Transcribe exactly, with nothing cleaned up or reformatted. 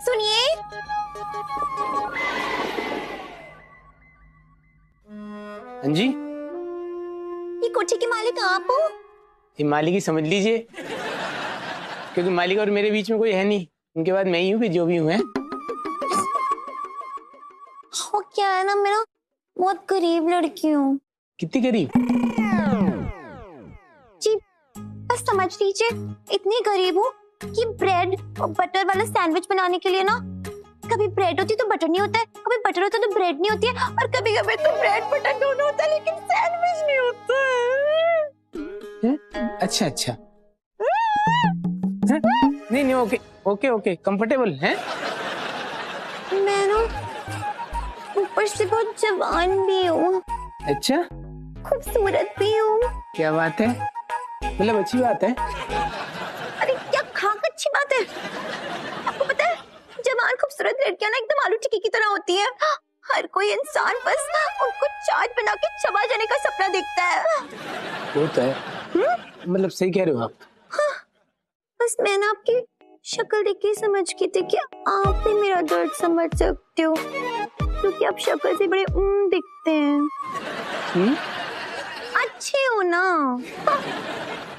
सुनिए। हाँ जी, ये कोठी के मालिक आप हो? ये मालिक ही समझ लीजिए, क्योंकि मालिक और मेरे बीच में कोई है नहीं। उनके बाद मैं ही हूँ कि जो भी हूँ है। वो क्या है ना, मेरा बहुत गरीब लड़की हूँ। कितनी गरीब? जी बस समझ लीजिए, इतनी गरीब हूँ कि ब्रेड और बटर वाला सैंडविच बनाने के लिए ना, कभी ब्रेड होती तो बटर नहीं होता है, कभी बटर होता तो ब्रेड नहीं होती है, और कभी कभी तो ब्रेड बटर दोनों होता है लेकिन सैंडविच नहीं होता है। है? अच्छा अच्छा, है? नहीं नहीं, ओके ओके ओके, कंफर्टेबल है। मैं ना ऊपर से बहुत जवान भी हूँ, अच्छा, खूबसूरत भी हूँ। क्या बात है, मतलब अच्छी बात है। अरे क्या खाक अच्छी बात है। आपको पता है, जवान खूबसूरत लड़कियां ना एकदम आलू टिक्की की तरह होती है। हर कोई इंसान बस उनको चाट बना के चबा जाने का सपना देखता है। वो तो है, मतलब सही कह रहे हो आप। हाँ, बस मैं ना आपकी शक्ल देख के समझ गई थी कि आप भी मेरा दर्द समझ सकते हो, क्योंकि आप शक्ल से बड़े उम्म दिखते हैं। हुँ? अच्छे हो ना। हाँ।